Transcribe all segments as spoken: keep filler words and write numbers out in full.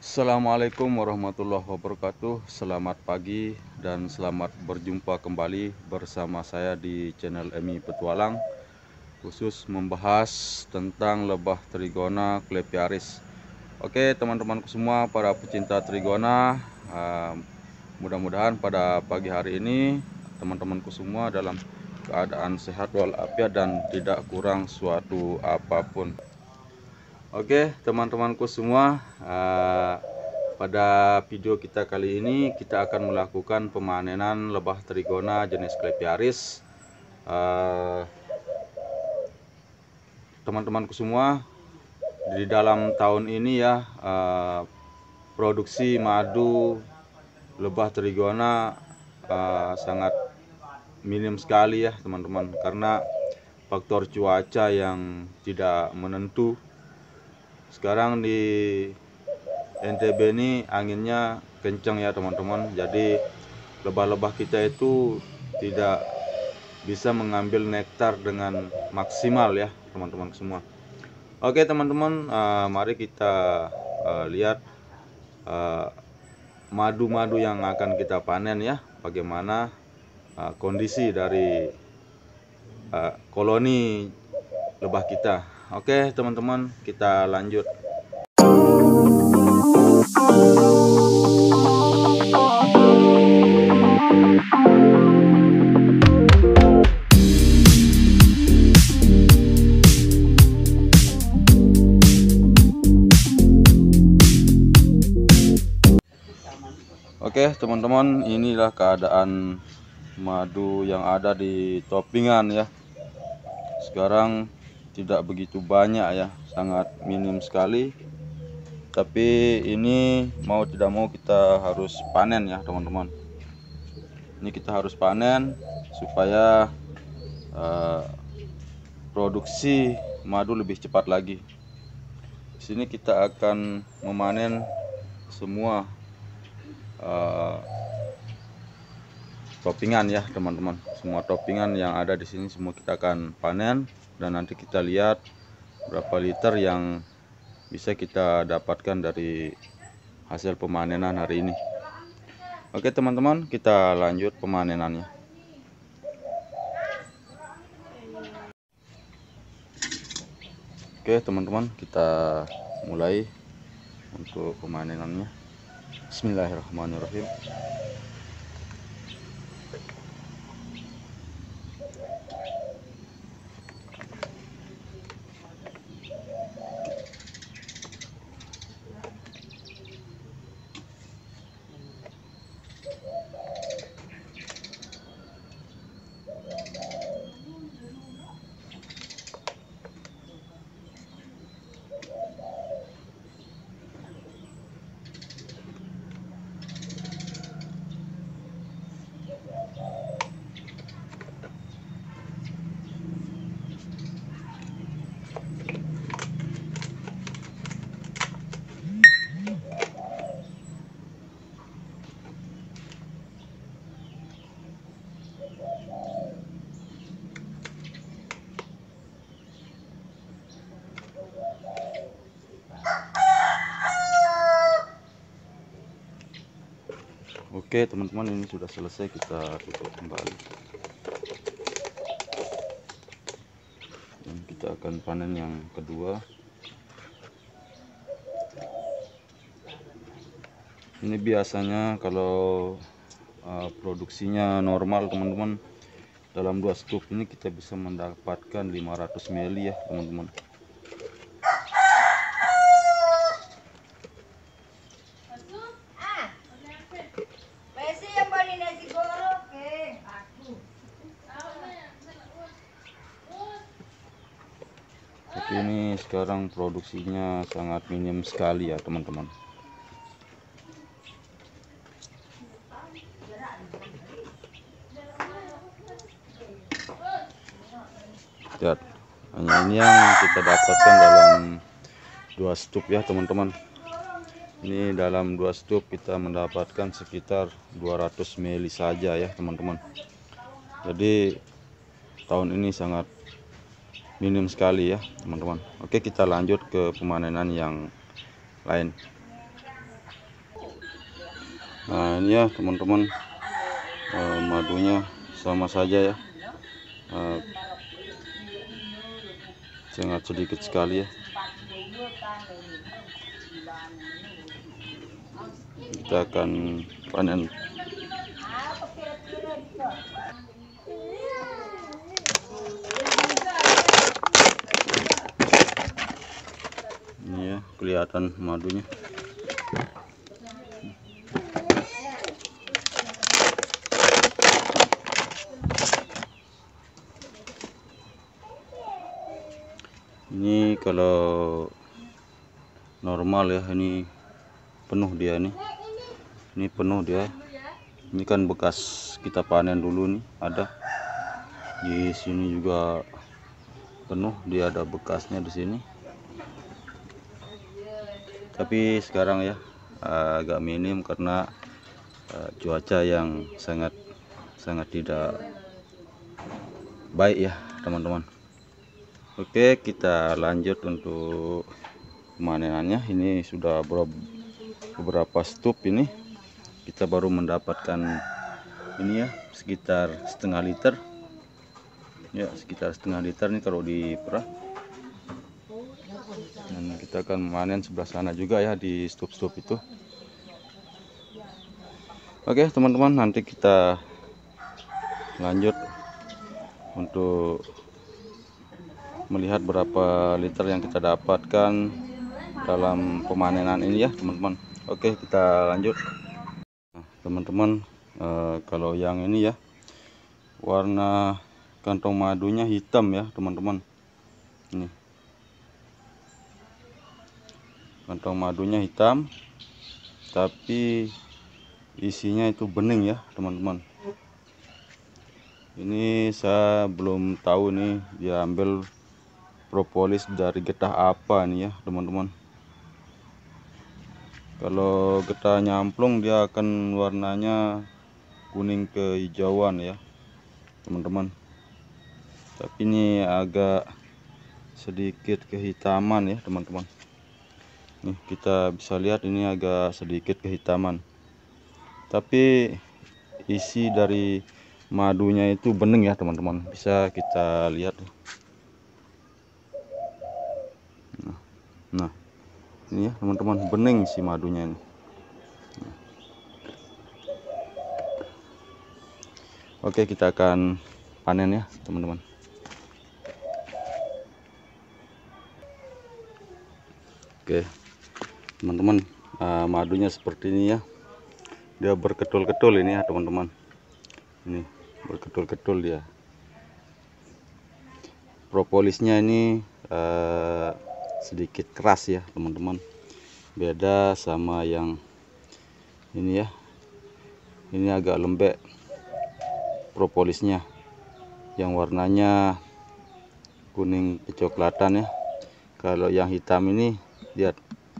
Assalamualaikum warahmatullahi wabarakatuh. Selamat pagi dan selamat berjumpa kembali bersama saya di channel Emi Petualang, khusus membahas tentang lebah trigona clepiaris. Oke teman-temanku semua, para pecinta trigona, uh, mudah-mudahan pada pagi hari ini teman-temanku semua dalam keadaan sehat walafiat dan tidak kurang suatu apapun. Oke teman-temanku semua, uh, pada video kita kali ini kita akan melakukan pemanenan lebah trigona jenis clepiaris. uh, Teman-temanku semua, di dalam tahun ini ya, uh, produksi madu lebah trigona uh, sangat minim sekali ya teman-teman, karena faktor cuaca yang tidak menentu. Sekarang di N T B ini anginnya kencang ya teman-teman, jadi lebah-lebah kita itu tidak bisa mengambil nektar dengan maksimal ya teman-teman semua. Oke teman-teman, uh, mari kita uh, lihat madu-madu uh, yang akan kita panen ya, bagaimana uh, kondisi dari uh, koloni lebah kita. Oke teman-teman, kita lanjut. Oke teman-teman, inilah keadaan madu yang ada di toppingan ya. Sekarang tidak begitu banyak ya, sangat minim sekali. Tapi ini mau tidak mau kita harus panen ya teman-teman. Ini kita harus panen supaya uh, produksi madu lebih cepat lagi. Di sini kita akan memanen semua uh, toppingan ya teman-teman. Semua toppingan yang ada di sini semua kita akan panen, dan nanti kita lihat berapa liter yang bisa kita dapatkan dari hasil pemanenan hari ini. Oke teman-teman, kita lanjut pemanenannya. Oke teman-teman, kita mulai untuk pemanenannya. Bismillahirrahmanirrahim. Oke teman-teman, ini sudah selesai, kita tutup kembali dan kita akan panen yang kedua. Ini biasanya kalau uh, produksinya normal teman-teman, dalam dua scoop ini kita bisa mendapatkan lima ratus mili ya teman-teman. Ini sekarang produksinya sangat minim sekali ya teman-teman. Lihat, hanya ini yang kita dapatkan dalam dua scoop ya teman-teman. Ini dalam dua scoop kita mendapatkan sekitar dua ratus mili saja ya teman-teman. Jadi tahun ini sangat minim sekali ya teman-teman. Oke, kita lanjut ke pemanenan yang lain. Nah ini ya teman-teman, eh, madunya sama saja ya, eh, sangat sedikit sekali ya. Kita akan panen. Ini ya kelihatan madunya. Ini kalau normal ya, ini penuh dia nih. Ini penuh dia. Ini kan bekas kita panen dulu nih, ada di sini juga penuh, dia ada bekasnya di sini. Tapi sekarang ya agak minim karena uh, cuaca yang sangat sangat tidak baik ya teman-teman. Oke, kita lanjut untuk pemanenannya. Ini sudah beberapa stop, ini kita baru mendapatkan ini ya sekitar setengah liter ya, sekitar setengah liter nih kalau diperah. Dan kita akan memanen sebelah sana juga ya, di stop-stop itu. Oke teman-teman, nanti kita lanjut untuk melihat berapa liter yang kita dapatkan dalam pemanenan ini ya teman-teman. Oke, kita lanjut. Nah, teman-teman, eh, kalau yang ini ya warna kantong madunya hitam ya teman-teman. Ini kantong madunya hitam, tapi isinya itu bening ya teman-teman. Ini saya belum tahu nih dia ambil propolis dari getah apa nih ya teman-teman. Kalau getah nyamplung dia akan warnanya kuning kehijauan ya teman-teman, tapi ini agak sedikit kehitaman ya teman-teman. Nih kita bisa lihat ini agak sedikit kehitaman, tapi isi dari madunya itu bening ya teman-teman, bisa kita lihat. Nah, nah ini ya teman-teman, bening si madunya ini. Nah. Oke, kita akan panen ya teman-teman. Oke teman-teman, uh, madunya seperti ini ya, dia berketul-ketul ini ya teman-teman. Ini berketul-ketul dia. Propolisnya ini uh, sedikit keras ya teman-teman, beda sama yang ini ya. Ini agak lembek propolisnya, yang warnanya kuning kecoklatan ya. Kalau yang hitam ini lihat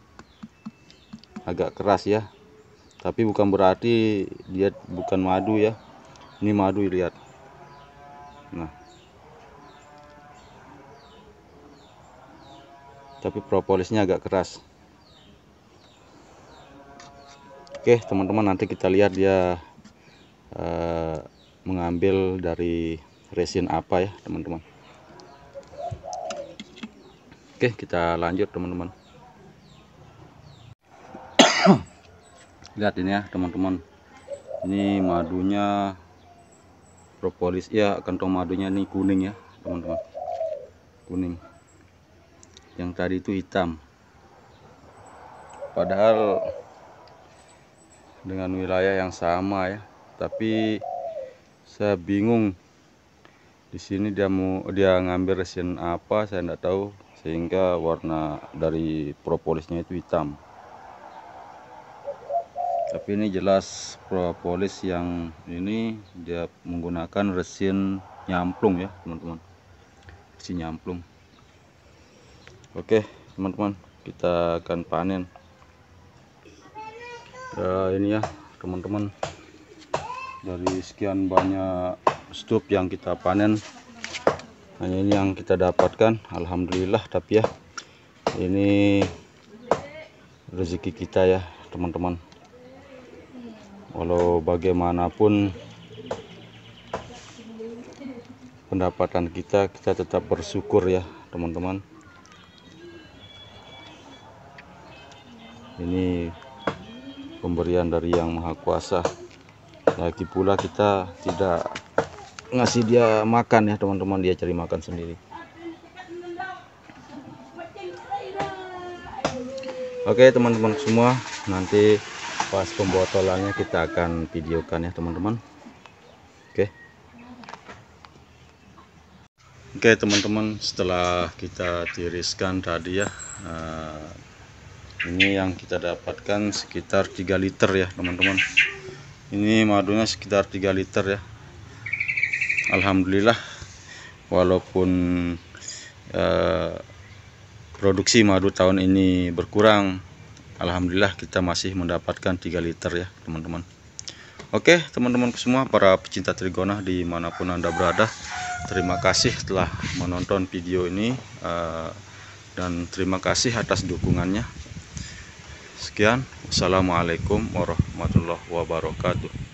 agak keras ya, tapi bukan berarti dia bukan madu ya. Ini madu, lihat. Nah, tapi propolisnya agak keras. Oke teman-teman, nanti kita lihat dia uh, mengambil dari resin apa ya teman-teman. Oke, kita lanjut teman-teman. Lihat ini ya teman-teman, ini madunya propolis ya, kantong madunya ini kuning ya teman-teman, kuning. Yang tadi itu hitam, padahal dengan wilayah yang sama ya, tapi saya bingung di sini dia mau dia ngambil resin apa, saya tidak tahu, sehingga warna dari propolisnya itu hitam. Tapi ini jelas propolis yang ini dia menggunakan resin nyamplung ya teman-teman, resin nyamplung. Oke teman-teman, kita akan panen. Ya, ini ya teman-teman, dari sekian banyak stop yang kita panen, hanya ini yang kita dapatkan, alhamdulillah. Tapi ya ini rezeki kita ya teman-teman. walau bagaimanapun pendapatan kita, kita tetap bersyukur ya teman-teman. Ini pemberian dari Yang Maha Kuasa. Lagi pula kita tidak ngasih dia makan ya teman-teman, dia cari makan sendiri. Oke teman-teman semua, nanti pas pembotolannya kita akan videokan ya teman-teman. Oke. Oke teman-teman, setelah kita tiriskan tadi ya, uh, ini yang kita dapatkan sekitar tiga liter ya teman-teman. Ini madunya sekitar tiga liter ya. Alhamdulillah, walaupun uh, produksi madu tahun ini berkurang, alhamdulillah kita masih mendapatkan tiga liter ya teman-teman. Oke teman-teman semua, para pecinta trigona dimanapun Anda berada, terima kasih telah menonton video ini, uh, dan terima kasih atas dukungannya. Sekian, wassalamualaikum warahmatullahi wabarakatuh.